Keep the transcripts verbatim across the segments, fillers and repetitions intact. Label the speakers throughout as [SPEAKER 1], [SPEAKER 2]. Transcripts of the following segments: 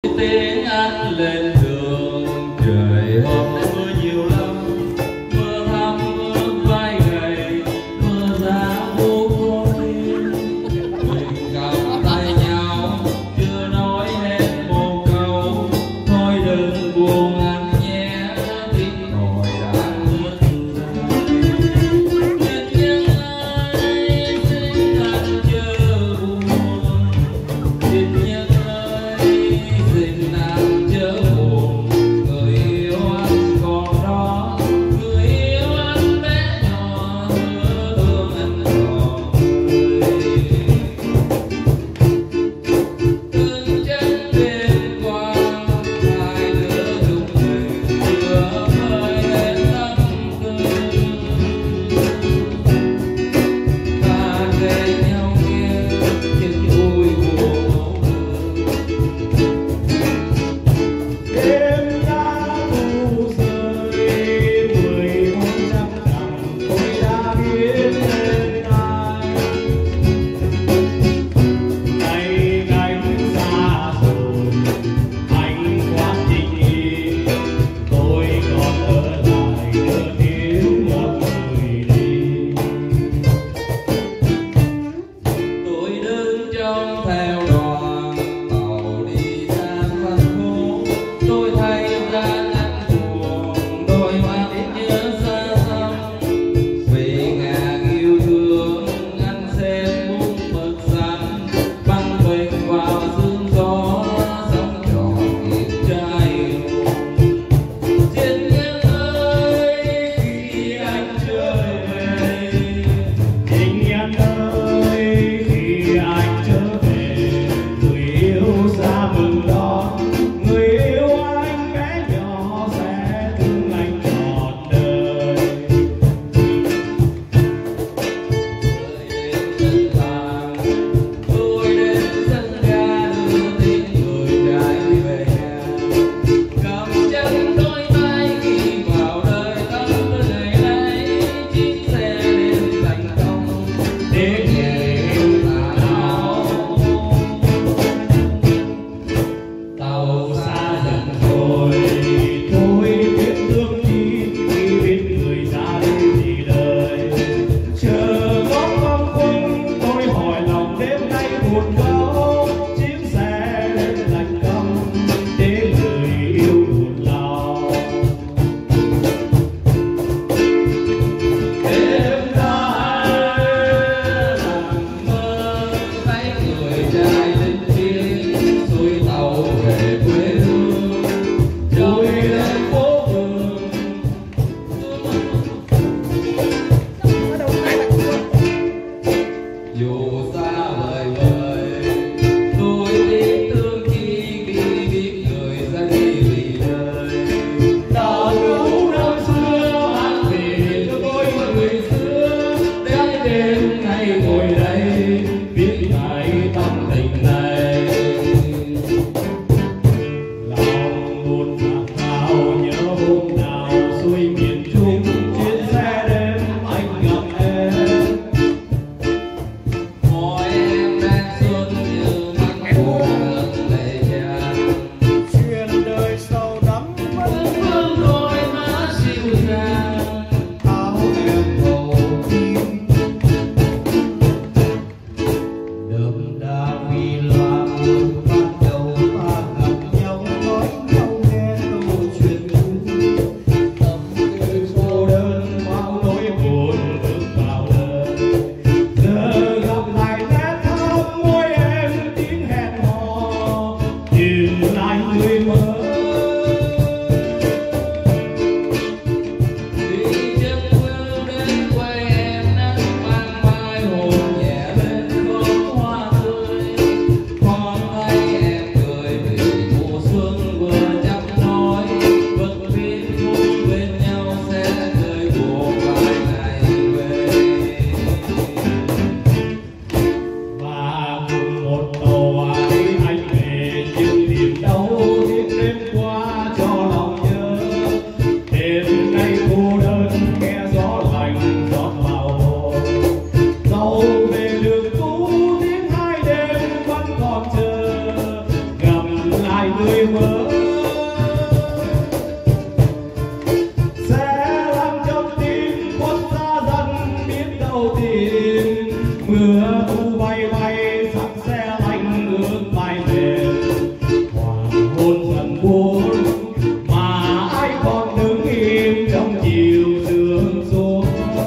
[SPEAKER 1] tiếng anh lên đường, trời hôm nay mưa nhiều lắm, mưa thấm ướt vai gầy, mưa giá vô khói. Mình cầm tay nhau chưa nói hết một câu, thôi đừng buồn anh nhé, tiếng còi đã ngớt dài. Nhân nhân ơi xin anh chớ buồn, xin nhân ơi xin anh chớ buồn.
[SPEAKER 2] người mơ sẽ làm trong tim khuất xa dần, biết đâu tìm mưa thu bay bay sắc xe lạnh ướt vai mềm, hoàng hôn dần buồn mà ai còn đứng im trong chiều sương xuống.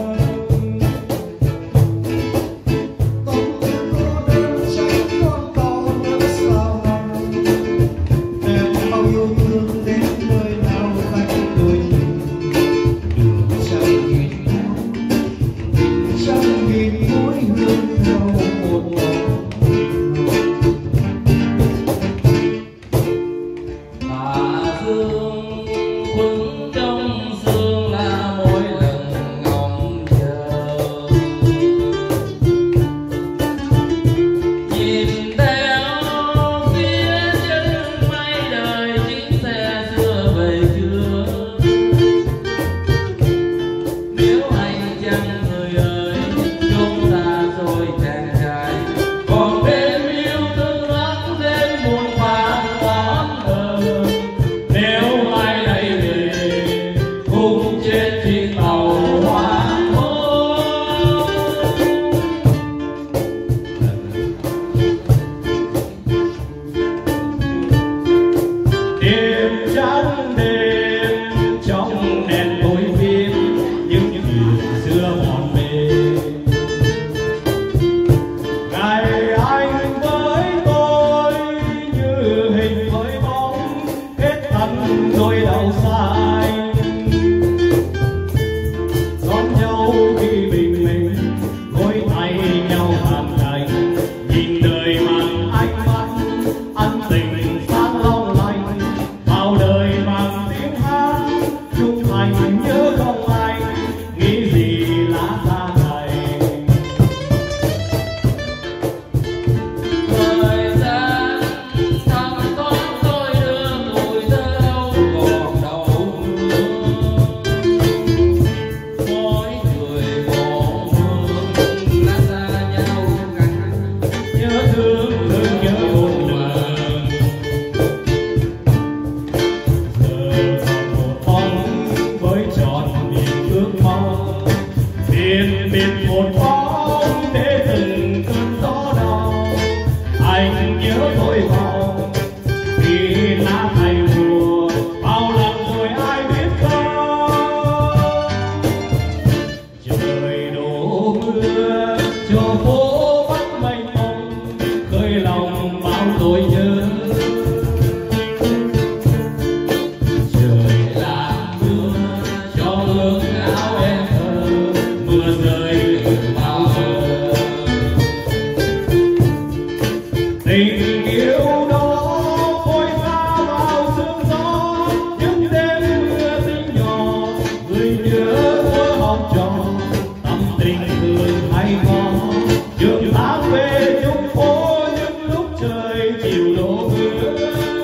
[SPEAKER 2] Đôi đầu sai đón nhau khi bình minh, gối tay nhau hàn thành, nhìn đời mang ánh mắt ân tình sáng long lanh, bao đời mang tiếng hát trung thành nhớ không ai nghĩ gì lá xa này.
[SPEAKER 1] Thời gian thăm con tôi đưa tuổi thơ đâu còn đâu nữa, mỗi người một phương lá xa nhau cạnh,
[SPEAKER 2] Nhớ thương thương nhớ một đời, giờ còn một bóng với tròn niềm ước mong, biệt biệt một bóng để từng cơn gió đau. Anh nhớ thôi vòng khi lá thay mùa, bao lần rồi ai biết không. Trời đổ mưa cho phố vắng mênh mông, khơi lòng bao tôi nhớ.
[SPEAKER 1] trời làm mưa cho ước áo em thơ,
[SPEAKER 2] Mưa rơi từ bao giờ tình yêu đó phôi pha vào sương gió, những đêm mưa tinh nhỏ người nhớ mơ học trò, tâm tình thường hay có trường tháng về chung phố những lúc trời chiều đổ mưa.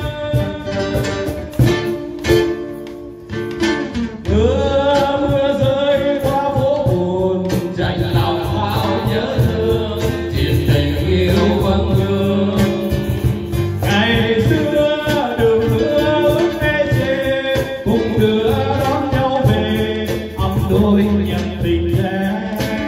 [SPEAKER 2] Mưa mưa rơi qua phố buồn,
[SPEAKER 1] dành lòng bao nhớ thương, chuyện tình yêu vẫn hương.
[SPEAKER 2] ngày xưa đường mưa ướt ê chê, cùng đưa đón nhau về ấm đôi nhận tình rẽ.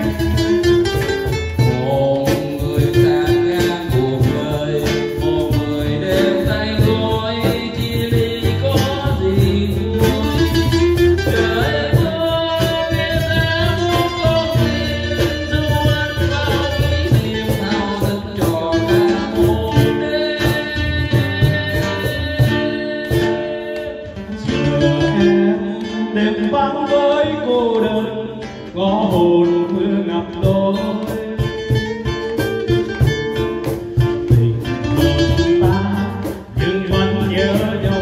[SPEAKER 1] Một người sang ngang cuộc đời, một người đêm tay gối, chia ly có gì vui. Trời ơi biết đã muốn con tim, dù anh bao kỷ niệm thao thức tròn cả một đêm.
[SPEAKER 2] Chờ em đêm vắng với cô đơn, có hồn mưa ngập lối. Tình không ta nhưng vẫn nhớ nhau.